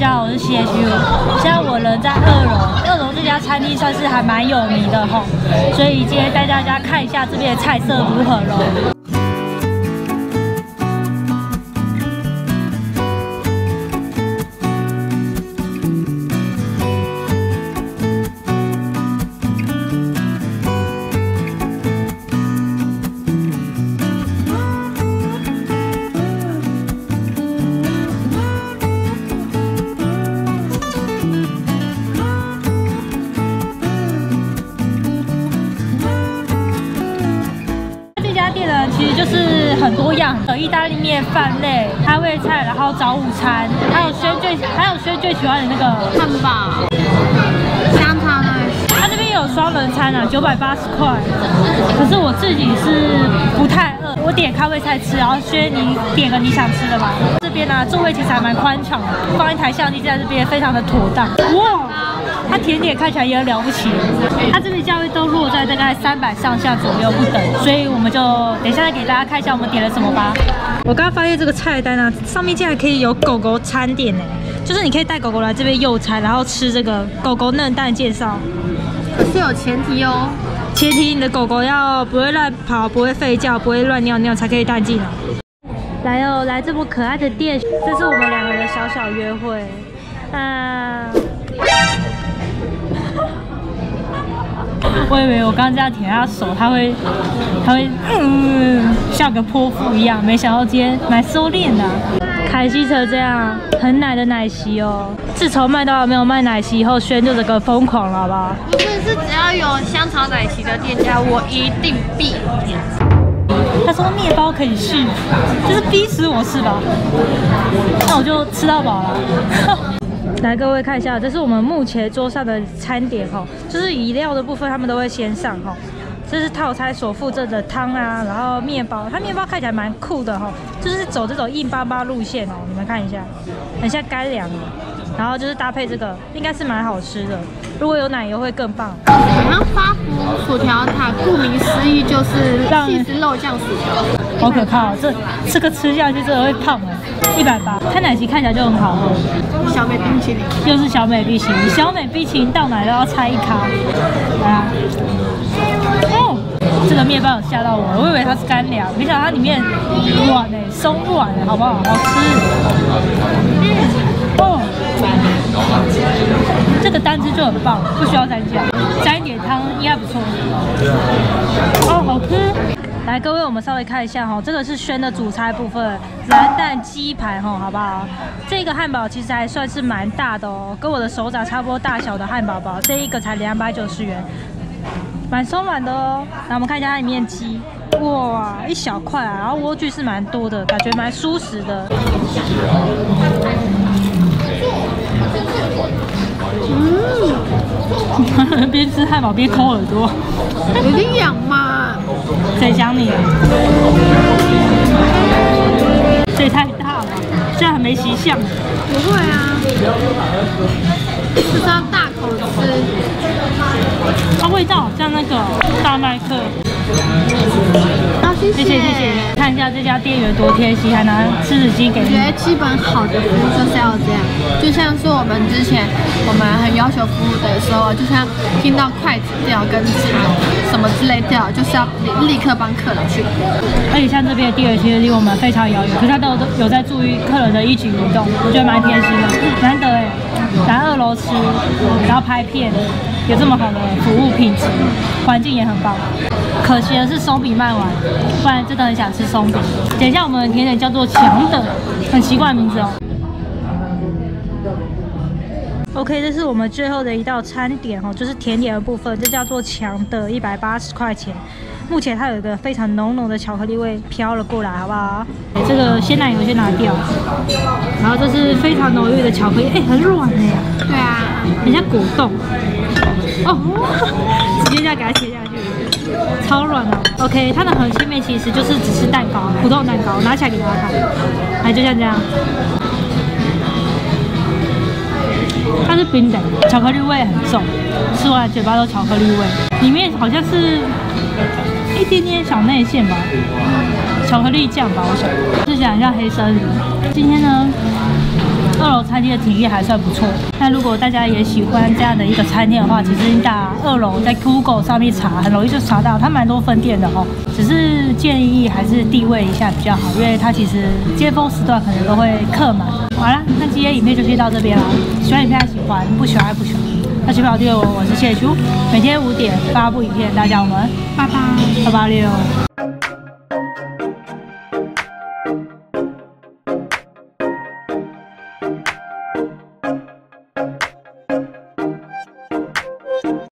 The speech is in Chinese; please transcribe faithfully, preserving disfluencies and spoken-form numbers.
家好，我是 C H U。现在我人在二楼，二楼这家餐厅算是还蛮有名的吼，所以今天带大家看一下这边的菜色如何咯。 其实就是很多样，有意大利面饭类、开胃菜，然后早午餐，还有轩最还有轩最喜欢的那个汉堡、香肠呢。 它这边有双人餐啊，九百八十块。可是我自己是不太饿，我点开胃菜吃，然后轩你点个你想吃的吧。这边呢、啊，座位其实还蛮宽敞的，放一台相机在这边非常的妥当。哇！ 它甜点看起来也很了不起，它这边价位都落在大概三百上下左右不等，所以我们就等一下再给大家看一下我们点了什么吧。我刚刚发现这个菜单啊，上面竟然可以有狗狗餐点呢，就是你可以带狗狗来这边用餐，然后吃这个狗狗嫩蛋介绍。 可是有前提哦， 前提你的狗狗要不会乱跑、不会吠叫、不会乱尿尿才可以带进来。来哦，来这么可爱的店，这是我们两个人小小约会啊。 我以为我刚刚这样舔他手，他会，他会，嗯，像个泼妇一样。没想到今天蛮收敛的、啊。凯西车这样很奶的奶昔哦。自从麦当劳没有卖奶昔以后，轩就整个疯狂了，好不好？ 不是，是只要有香草奶昔的店家，我一定必点。 他说面包可以试，就是逼死我是吧？那我就吃到饱了。来，各位看一下，这是我们目前桌上的餐点哈，就是饮料的部分他们都会先上哈。这是套餐所附赠的汤啊，然后面包，它面包看起来蛮酷的哈，就是走这种硬邦邦路线哦，你们看一下，很像干粮的。然后就是搭配这个，应该是蛮好吃的。如果有奶油会更棒。 然后发福薯条塔，顾名思义就是起司肉酱薯条， 好可怕哦！这这个吃下去真的会胖哎，一百八。它奶昔看起来就很好喝。 小美冰淇淋， 又是小美冰淇淋，小美冰淇淋到哪都要拆一咖。来啊！哦，这个面包有吓到我，我以为它是干粮，没想到它里面软哎，松软哎，好不好？好吃。嗯。 哦，这个单吃就很棒，不需要蘸酱，沾一点汤应该不错。哦，好吃！来，各位，我们稍微看一下哈，这个是轩的主菜部分，蓝蛋鸡排哈，好不好？这个汉堡其实还算是蛮大的哦，跟我的手掌差不多大小的汉堡包，这一个才两百九十元，蛮松软的哦。来，我们看一下它里面鸡，哇，一小块啊，然后莴苣是蛮多的，感觉蛮舒适的。 嗯，边吃汉堡边抠耳朵， 有点痒嘛。 谁想你？这也太大了，现在还没习相。 不会啊，就是要大口吃。 它味道好像那个大麦克。 好，谢谢谢谢谢谢。看一下这家店员多贴心，还拿湿纸巾给你。 我觉得基本好的服务就是要这样，就像是我们之前我们很要求服务的时候，就像听到筷子掉跟茶什么之类掉，就是要立刻帮客人去。 而且像这边的店员其实离我们非常遥远，可是他都有在注意客人的一举一动，我觉得蛮贴心的，难得哎。来二楼吃，然后拍片，有这么好的服务品质，环境也很棒。可惜的是松饼卖完，不然真的很想吃松饼。等一下我们的甜点叫做强的，很奇怪的名字哦。OK， 这是我们最后的一道餐点哦，就是甜点的部分，这叫做强的，一百八十块钱。目前它有一个非常浓浓的巧克力味飘了过来，好不好？这个鲜奶油先拿掉，然后这是非常浓郁的巧克力，哎，很软哎。 对啊， 很像果冻。哦，直接这样给它切下去，超软的。OK， 它的核心面其实就是只是蛋糕，普通蛋糕，拿起来给大家看，来就像这样。它是冰的，巧克力味很重，吃完嘴巴都巧克力味，里面好像是一点点小内馅吧，巧克力酱吧，我想，吃起来很像黑森林。今天呢， 二楼餐厅的体验还算不错。那如果大家也喜欢这样的一个餐厅的话，其实你打二楼在 Google 上面查，很容易就查到，它蛮多分店的哦。只是建议还是定位一下比较好，因为它其实尖峰时段可能都会客满。好啦，那今天影片就先到这边啦。喜欢影片还喜欢，不喜欢还不喜欢。那请不要订阅我，我是谢猪，每天五点发布影片，大家我们拜拜， 八八六。